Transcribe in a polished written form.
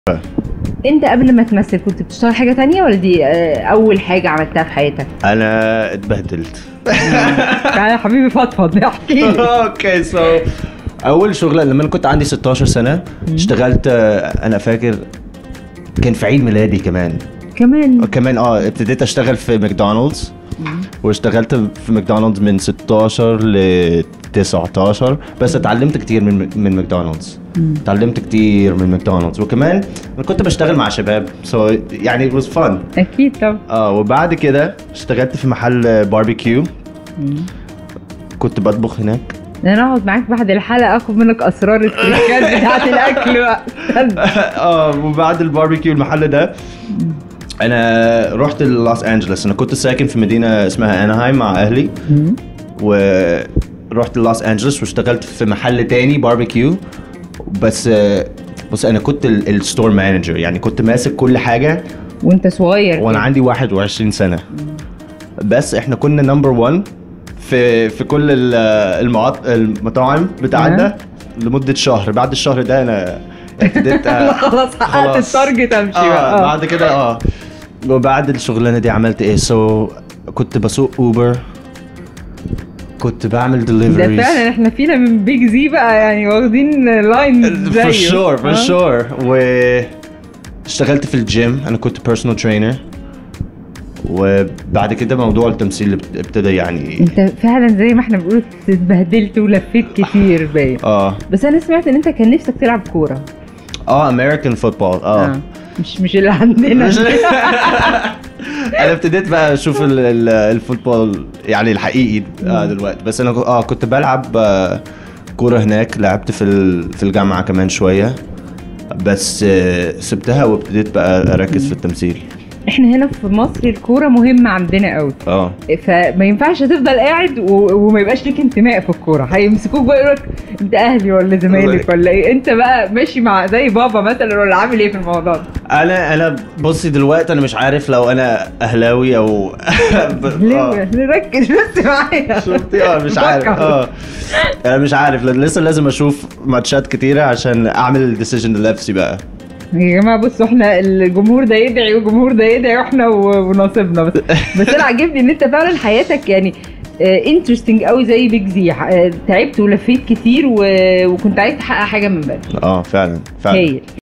انت قبل ما تمثل كنت بتشتغل حاجة تانية ولا دي اول حاجة عملتها في حياتك؟ انا اتبهدلت. تعالى يا حبيبي فضفض احكي لي. اوكي اول شغله لما انا كنت عندي 16 سنه اشتغلت. انا فاكر كان في عيد ميلادي كمان ابتديت اشتغل في ماكدونالدز. واشتغلت في ماكدونالدز من 16 ل 19 بس اتعلمت كتير من ماكدونالدز. وكمان انا كنت بشتغل مع شباب يعني it was fun. اكيد طبعا. وبعد كده اشتغلت في محل باربيكيو. كنت بطبخ هناك. انا اقعد معاك بعد الحلقه اخد منك اسرار التريكات بتاعت الاكل بقى. وبعد الباربيكيو المحل ده انا رحت لوس انجلوس. انا كنت ساكن في مدينه اسمها اناهايم مع اهلي. ورحت لوس انجلوس واشتغلت في محل تاني باربيكيو. بس انا كنت الستور مانجر، يعني كنت ماسك كل حاجه وانت صغير وانا عندي 21 سنه. بس احنا كنا نمبر 1 في كل المطاعم بتاعتنا لمده شهر. بعد الشهر ده انا ابتديت خلاص حققت التارجت امشي بقى. بعد كده وبعد الشغلانه دي عملت ايه؟ كنت بسوق اوبر، كنت بعمل ديليفريز. ده فعلا احنا فينا من بيج زي بقى، يعني واخدين لاين زيه. for sure. واشتغلت في الجيم، انا كنت بيرسونال ترينر. وبعد كده موضوع التمثيل ابتدى. يعني انت فعلا زي ما احنا بنقول اتبهدلت ولفيت كتير باين. بس انا سمعت ان انت كان نفسك تلعب كوره. امريكان فوتبول. مش اللي عندنا. انا ابتديت بقى اشوف الفوتبول يعني الحقيقي دلوقتي. بس انا كنت بلعب كوره هناك. لعبت في الجامعه كمان شويه بس سبتها وابتديت بقى اركز في التمثيل. احنا هنا في مصر الكوره مهمه عندنا قوي. فما ينفعش تفضل قاعد وما يبقاش ليك انتماء في الكوره. هيمسكوك بقى يقولك انت اهلي ولا زمالك ولا ايه. انت بقى ماشي مع زي بابا مثلا ولا عامل ايه في الموضوع ده؟ انا بصي دلوقتي انا مش عارف لو انا اهلاوي او نركز بس معايا. شفتي؟ مش عارف. انا مش عارف، لسه لازم اشوف ماتشات كتيره عشان اعمل الديسيجن لنفسي بقى. يا جماعه بصوا، احنا الجمهور ده يدعي والجمهور ده يدعي واحنا ونصيبنا. بس انا عاجبني ان انت فعلا حياتك يعني انترستنج قوي زي بيج زي. تعبت ولفيت كتير وكنت عايز تحقق حاجه من بدري. فعلا.